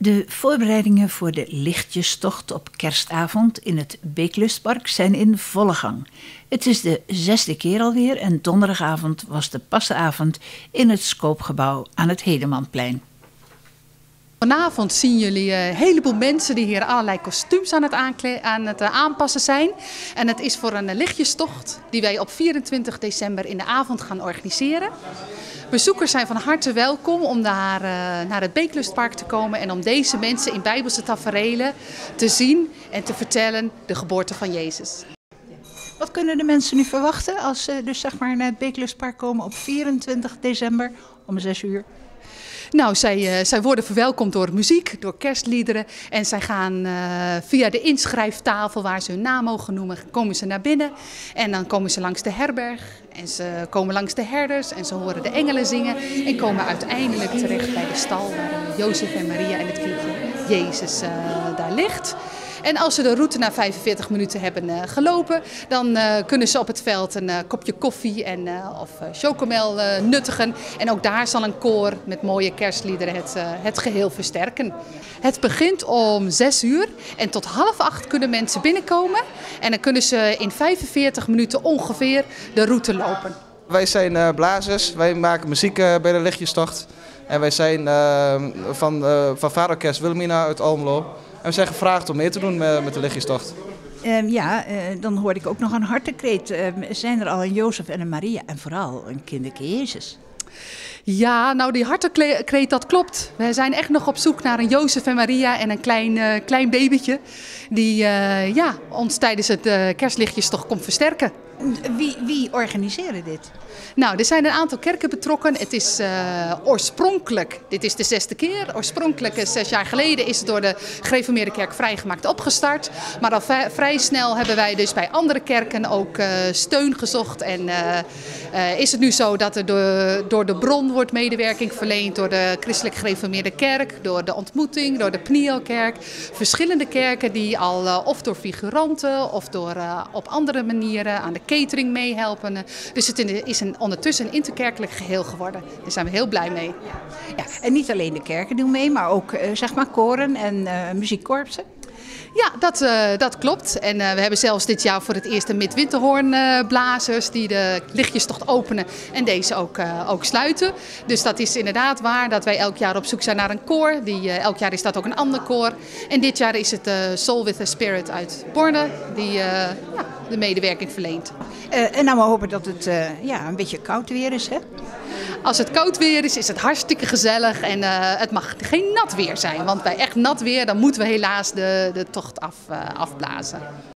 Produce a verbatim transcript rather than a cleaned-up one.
De voorbereidingen voor de lichtjestocht op kerstavond in het Beeklustpark zijn in volle gang. Het is de zesde keer alweer en donderdagavond was de passenavond in het Scoopgebouw aan het Hedemanplein. Vanavond zien jullie een heleboel mensen die hier allerlei kostuums aan het, aan het aanpassen zijn. En het is voor een lichtjestocht die wij op vierentwintig december in de avond gaan organiseren. Bezoekers zijn van harte welkom om naar, uh, naar het Beeklustpark te komen en om deze mensen in bijbelse taferelen te zien en te vertellen de geboorte van Jezus. Wat kunnen de mensen nu verwachten als ze dus zeg maar naar het Beeklustpark komen op vierentwintig december om zes uur? Nou, zij, uh, zij worden verwelkomd door muziek, door kerstliederen. En zij gaan uh, via de inschrijftafel waar ze hun naam mogen noemen, komen ze naar binnen. En dan komen ze langs de herberg en ze komen langs de herders en ze horen de engelen zingen. En komen uiteindelijk terecht bij de stal waar Jozef en Maria en het kindje Jezus uh, daar ligt. En als ze de route na vijfenveertig minuten hebben uh, gelopen, dan uh, kunnen ze op het veld een uh, kopje koffie en, uh, of uh, chocomel uh, nuttigen. En ook daar zal een koor met mooie kerstliederen het, uh, het geheel versterken. Het begint om zes uur en tot half acht kunnen mensen binnenkomen. En dan kunnen ze in vijfenveertig minuten ongeveer de route lopen. Wij zijn uh, blazers, wij maken muziek uh, bij de lichtjestocht. En wij zijn uh, van, uh, van Vaderorkest Wilhelmina uit Almelo. En we zijn gevraagd om mee te doen met, met de lichtjestocht. Um, ja, uh, dan hoorde ik ook nog een hartekreet. Uh, zijn er al een Jozef en een Maria en vooral een kinderke Jezus? Ja, nou die hartekreet, dat klopt. We zijn echt nog op zoek naar een Jozef en Maria en een klein, uh, klein babytje die uh, ja, ons tijdens het uh, kerstlichtjestocht komt versterken. Wie, wie organiseren dit? Nou, er zijn een aantal kerken betrokken. Het is uh, oorspronkelijk, dit is de zesde keer, oorspronkelijk uh, zes jaar geleden is het door de Gereformeerde Kerk Vrijgemaakt opgestart. Maar al vrij snel hebben wij dus bij andere kerken ook uh, steun gezocht. En uh, uh, is het nu zo dat er door, door de bron wordt medewerking verleend door de Christelijk Gereformeerde Kerk, door de Ontmoeting, door de Pnielkerk. Verschillende kerken die al uh, of door figuranten of door uh, op andere manieren aan de catering meehelpen. Dus het is een, ondertussen een interkerkelijk geheel geworden. Daar zijn we heel blij mee. Ja, en niet alleen de kerken doen mee, maar ook uh, zeg maar koren en uh, muziekkorpsen. Ja, dat, uh, dat klopt. En uh, we hebben zelfs dit jaar voor het eerst een midwinterhoornblazers uh, die de lichtjestocht openen en deze ook, uh, ook sluiten. Dus dat is inderdaad waar dat wij elk jaar op zoek zijn naar een koor. Die, uh, elk jaar is dat ook een ander koor. En dit jaar is het uh, Soul with a Spirit uit Borne die uh, ja, de medewerking verleent. Uh, en nou we hopen dat het uh, ja, een beetje koud weer is, hè? Als het koud weer is, is het hartstikke gezellig en uh, het mag geen nat weer zijn. Want bij echt nat weer, dan moeten we helaas de, de tocht af, uh, afblazen.